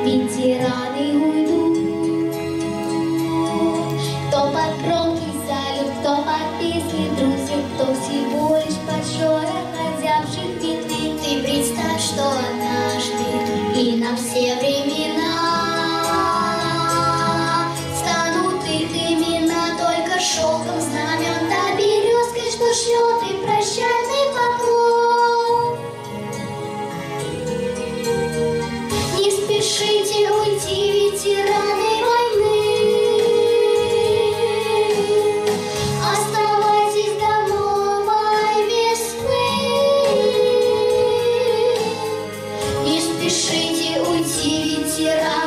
ветераны уйдут. Кто под громкий салют, кто под песни трусит, кто всего лишь под шорох озябших ветвей. Ты представь, что однажды и на все времена станут их имена только шелком знамен да березкой, что шлет и прощальный поклон. Не спешите уйти, ветераны войны, оставайтесь до новой весны. Не спешите уйти, ветераны.